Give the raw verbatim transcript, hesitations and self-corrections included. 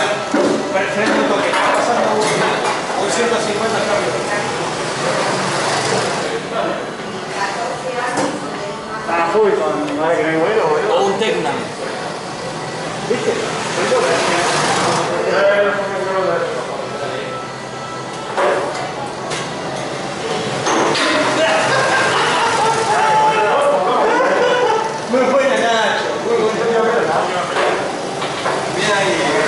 frente un toque, está pasando un, un ciento cincuenta cambios. Ah, full con no hay que no hay vuelo, boludo. O un Tecnam. ¿Viste? Muy buena Nacho, muy buena. Bien ahí.